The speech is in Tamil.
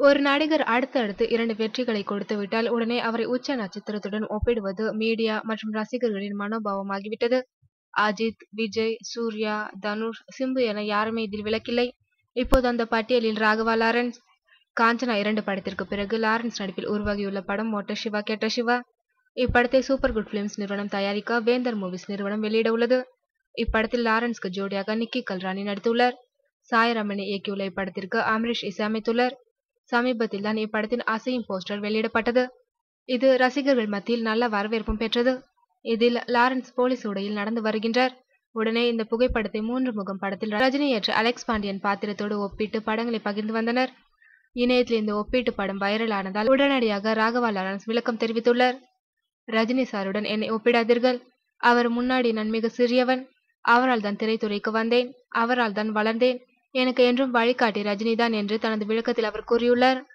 ஒரு நடிகர் அடுத்தடுத்து 2 வெற்றிகளை கொடுத்துவிட்டால் உடனே அவரை உச்ச நட்சத்திரத்துடன் ஒப்பிடுவது மீடியா மற்றும் ரசிகர்களின் மனோபாவமாகிவிட்டது. அஜித், விஜய், சூர்யா, தனுஷ், சிம்பு என யாருமே இதில் விலக்கில்லை. இப்போது அந்த பட்டியலில் ராகவா லாரன்ஸ். காஞ்சனா 2 படத்திற்கு பிறகு லாரன்ஸ் நடிப்பில் உருவாகியுள்ள படம் மொட்ட சிவா கெட்ட சிவா. இப்படத்தை சூப்பர் குட் பிலிம்ஸ் நிறுவனம் தயாரிக்க வேந்தர் மூவிஸ் நிறுவனம் வெளியிட உள்ளது. இப்படத்தில் லாரன்ஸ்க்கு ஜோடியாக நிக்கி கல்ராணி நடித்துள்ளார். சாயரமணி இயக்கியுள்ள இப்படத்திற்கு அமரீஷ் இசையமைத்துள்ளார். சமீபத்தில் தான் இப்படத்தின் அசையும் போஸ்டர் வெளியிடப்பட்டது. இது ரசிகர்கள் மத்தியில் நல்ல வரவேற்பும் பெற்றது. இதில் லாரன்ஸ் போலீஸ் உடையில் நடந்து வருகின்றார். உடனே இந்த புகைப்படத்தை 3 முகம் படத்தில் ரஜினி ஏற்ற அலெக்ஸ் பாண்டியன் பாத்திரத்தோடு ஒப்பிட்டு படங்களை பகிர்ந்து வந்தனர். இணையத்தில் இந்த ஒப்பீட்டு படம் வைரல் ஆனதால் உடனடியாக ராகவா லாரன்ஸ் விளக்கம் தெரிவித்துள்ளார். ரஜினி சாருடன் என்னை ஒப்பிடாதீர்கள். அவர் முன்னாடி நான் மிக சிறியவன். அவரால் தான் திரைத்துறைக்கு வந்தேன். அவரால் தான் வளர்ந்தேன். எனக்கு என்றும் வழிகாட்டி ரஜினிதான் என்று தனது விளக்கத்தில் அவர் கூறியுள்ளார்.